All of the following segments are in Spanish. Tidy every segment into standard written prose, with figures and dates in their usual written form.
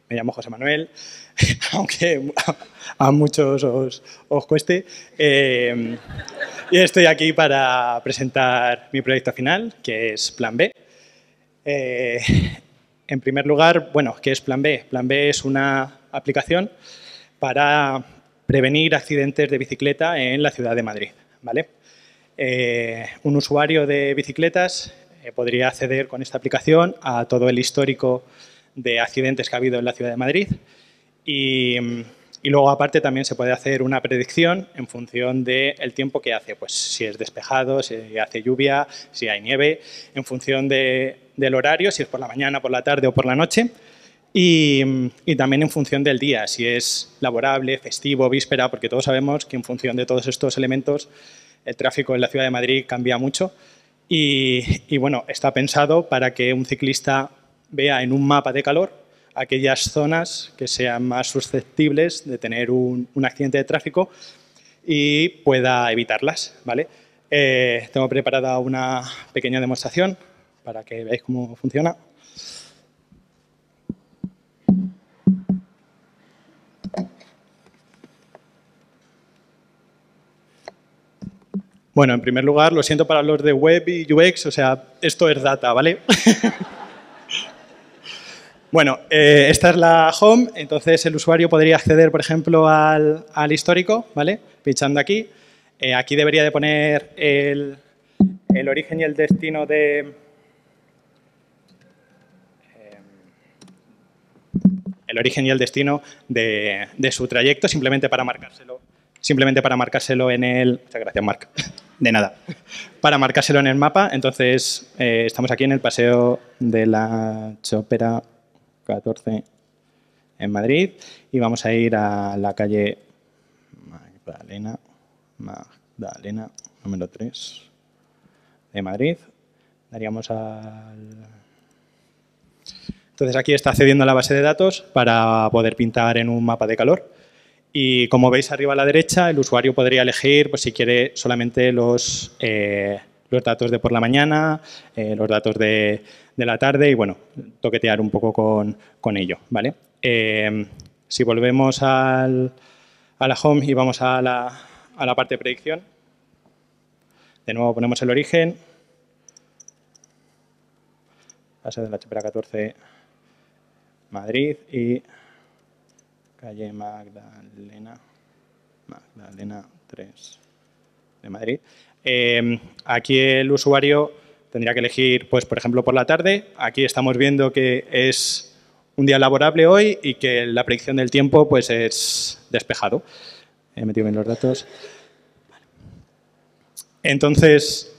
Me llamo José Manuel, aunque a muchos os cueste. Y estoy aquí para presentar mi proyecto final, que es Plan B. En primer lugar, bueno, ¿qué es Plan B? Plan B es una aplicación para prevenir accidentes de bicicleta en la ciudad de Madrid, ¿vale? Un usuario de bicicletas podría acceder con esta aplicación a todo el histórico de accidentes que ha habido en la ciudad de Madrid y luego, aparte, también se puede hacer una predicción en función del tiempo que hace. Pues si es despejado, si hace lluvia, si hay nieve, en función del horario, si es por la mañana, por la tarde o por la noche. Y también en función del día, si es laborable, festivo, víspera, porque todos sabemos que en función de todos estos elementos el tráfico en la ciudad de Madrid cambia mucho. Y bueno, está pensado para que un ciclista vea en un mapa de calor aquellas zonas que sean más susceptibles de tener un accidente de tráfico y pueda evitarlas, ¿vale? Tengo preparada una pequeña demostración para que veáis cómo funciona. Bueno, en primer lugar, lo siento para los de web y UX, o sea, esto es data, ¿vale? Bueno, esta es la home, entonces el usuario podría acceder, por ejemplo, al histórico, ¿vale? Pinchando aquí. Aquí debería de poner el origen y el destino de... el origen y el destino de su trayecto, simplemente para marcárselo en el... Muchas gracias, Marc. De nada. Para marcárselo en el mapa. Entonces, estamos aquí en el Paseo de la Chopera 14 en Madrid y vamos a ir a la calle Magdalena número 3 de Madrid. Daríamos al... Entonces, aquí está accediendo a la base de datos para poder pintar en un mapa de calor. Y como veis arriba a la derecha, el usuario podría elegir pues, si quiere solamente los datos de por la mañana, los datos de la tarde y, bueno, toquetear un poco con ello, ¿vale? Si volvemos a la home y vamos a la parte de predicción, de nuevo ponemos el origen, Paseo de la Chopera 14, Madrid y calle Magdalena 3 de Madrid. Aquí el usuario tendría que elegir, pues, por ejemplo, por la tarde. Aquí estamos viendo que es un día laborable hoy y que la predicción del tiempo pues, es despejado. He metido bien los datos. Entonces,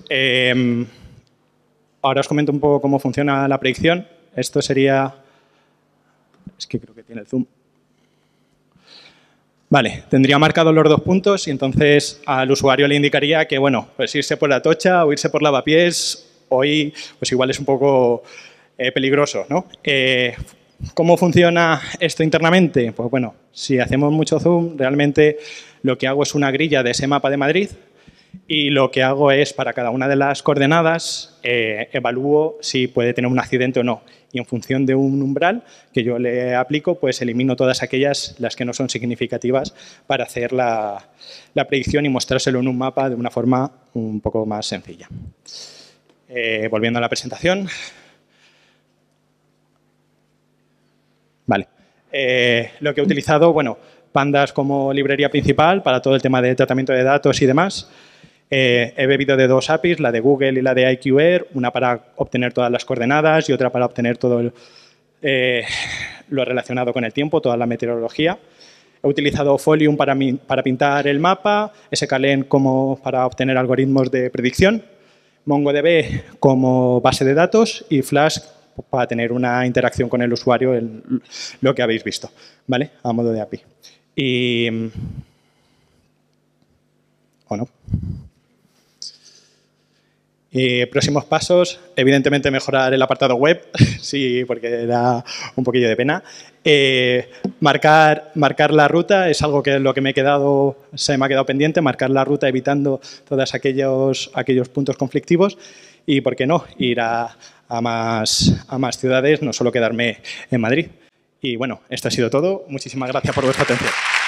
ahora os comento un poco cómo funciona la predicción. Esto sería... Es que creo que tiene el zoom. Vale, tendría marcados los 2 puntos y entonces al usuario le indicaría que, bueno, pues irse por la Atocha o irse por Lavapiés hoy pues igual es un poco peligroso, ¿no? ¿Cómo funciona esto internamente? Pues bueno, si hacemos mucho zoom, realmente lo que hago es una grilla de ese mapa de Madrid y lo que hago es, para cada una de las coordenadas, evalúo si puede tener un accidente o no. Y en función de un umbral que yo le aplico, pues elimino todas aquellas, las que no son significativas, para hacer la predicción y mostrárselo en un mapa de una forma un poco más sencilla. Volviendo a la presentación. Vale. Lo que he utilizado, bueno, Pandas como librería principal para todo el tema de tratamiento de datos y demás. He bebido de 2 APIs, la de Google y la de IQR, una para obtener todas las coordenadas y otra para obtener todo lo relacionado con el tiempo, toda la meteorología. He utilizado Folium para pintar el mapa, sklearn como para obtener algoritmos de predicción, MongoDB como base de datos y Flask para tener una interacción con el usuario, lo que habéis visto, ¿vale? A modo de API. ¿O no? Próximos pasos, evidentemente mejorar el apartado web, sí, porque da un poquillo de pena. Marcar la ruta es algo que se me ha quedado pendiente, marcar la ruta evitando todos aquellos puntos conflictivos y, ¿por qué no?, ir a más ciudades, no solo quedarme en Madrid. Y bueno, esto ha sido todo. Muchísimas gracias por vuestra atención.